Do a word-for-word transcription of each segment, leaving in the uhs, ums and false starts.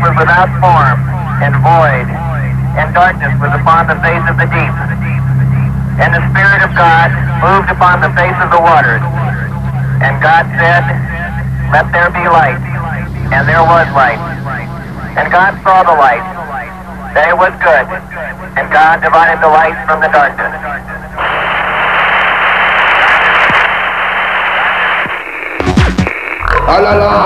was without form, and void, and darkness was upon the face of the deep. And the Spirit of God moved upon the face of the waters. And God said, "Let there be light." And there was light. And God saw the light, that it was good. And God divided the light from the darkness. Ah là là!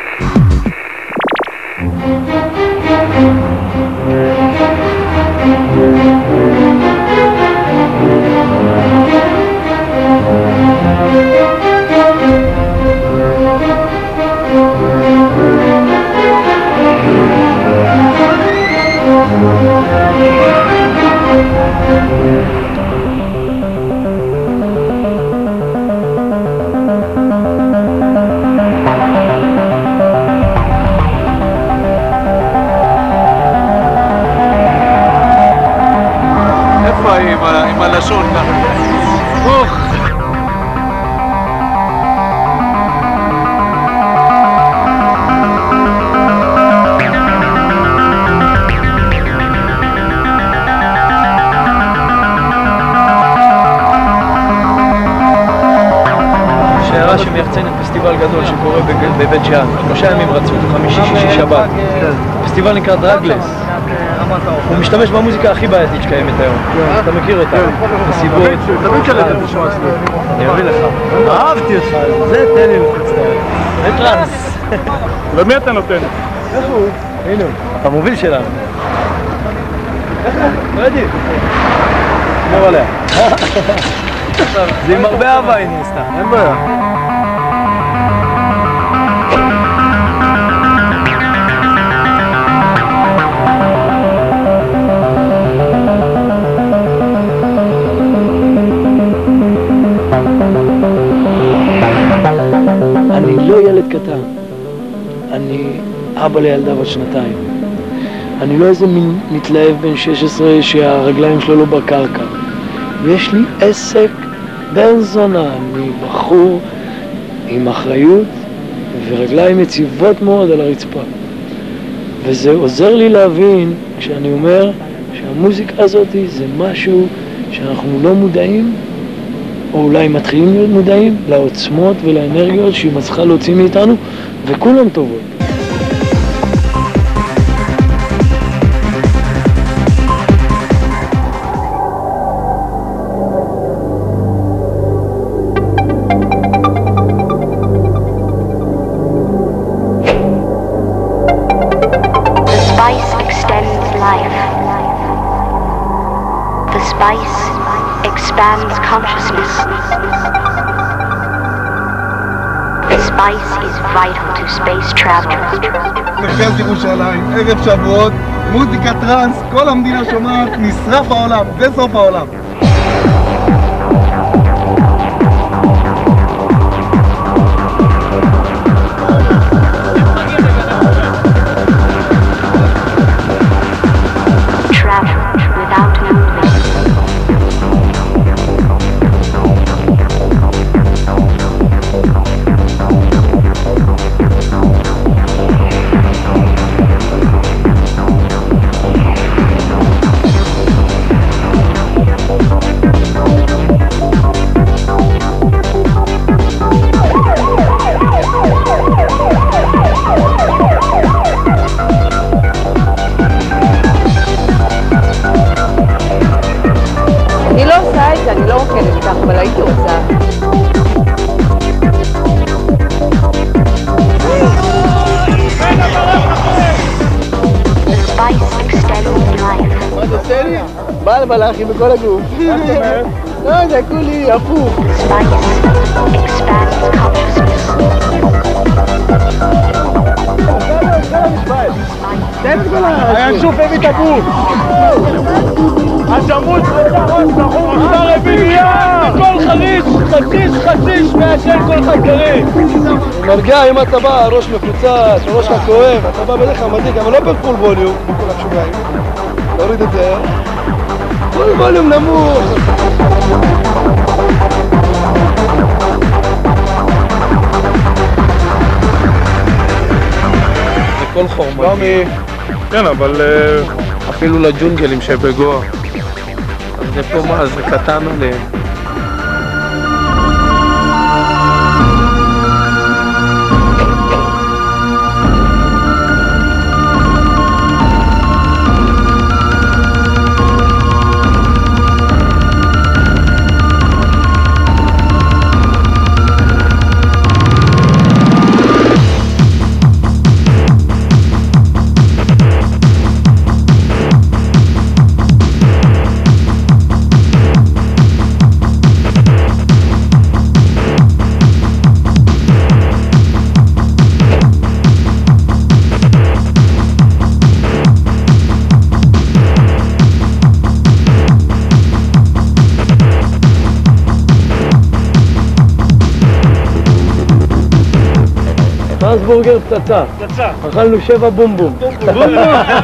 עם הלשון ככה. אוח! שיירה שמייחצנת פסטיבל גדול שקורה בבית שאן, שלושה ימים רצוף, חמישי, שישי, שבת. פסטיבל נקרא דרגלס. הוא משתמש במוזיקה הכי בעייתית שקיימת היום. אתה מכיר אותה? מסיבות. תמיד קלטת לשמוע אצלי. אני אביא לך. אהבתי אותך. זה תן לי לחוצטר. זה טרנס. למי אתה נותן? איך הוא? הנה, אתה מוביל שלנו. איך הוא? לא יודעים. נראה עליה. זה עם הרבה אהבה, הנה סתם. אין בעיה. אני לא ילד קטן, אני אבא לילדה בת שנתיים. אני לא איזה מין מתלהב בן שש עשרה שהרגליים שלו לא בקרקע. יש לי עסק בן זונה, אני בחור עם אחריות ורגליים יציבות מאוד על הרצפה. וזה עוזר לי להבין כשאני אומר שהמוזיקה הזאת זה משהו שאנחנו לא מודעים, או אולי מתחילים להיות מודעים לעוצמות ולאנרגיות שהיא מצליחה להוציא מאיתנו, וכולם טובות. The spice extends life. The spice expands consciousness. The spice is vital to space travel. מרכז ירושלים, ערב שבועות, מוזיקה טרנס, כל המדינה שומעת, נשרף העולם, זה סוף העולם. אני לא עושה את זה, אני לא רוקדת איתך, אבל הייתי רוצה. מה זה עושה לי? בעל בלחי בכל הגוף. מה זאת אומרת? לא, זה כולי הפוך. היה שוב הביא את הגוף. השמות ראש בחור כבר הביא מיד כל חריש, חציש חציש מעשן כל חדרי. מרגיע אם אתה בא, ראש מפוצץ, ראש לך כואב, אתה בא בדרך כלל מדליק, אבל לא בפול ווליום, בכל השוגעים. תוריד את זה, פול ווליום נמוך. זה כל חורמה. שלומי. כן, אבל אפילו לג'ונגלים שבגואה. אז זה פה מה, זה קטן עליהם. טרנסבורגר פצצה. פצצה. אכלנו שבע בום בום. בום בום.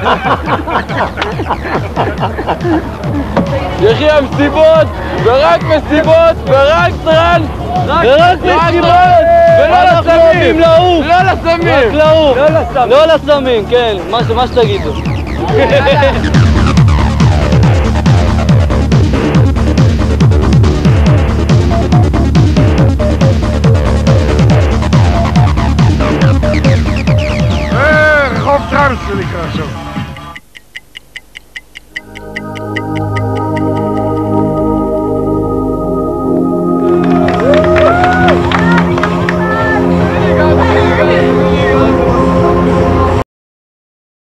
יחי המסיבות, ורק מסיבות, ורק טרנס, ורק מסיבות, ולא לסמים. לא לסמים. רק לעוף. לא לסמים. לא לסמים, כן, מה שתגידו.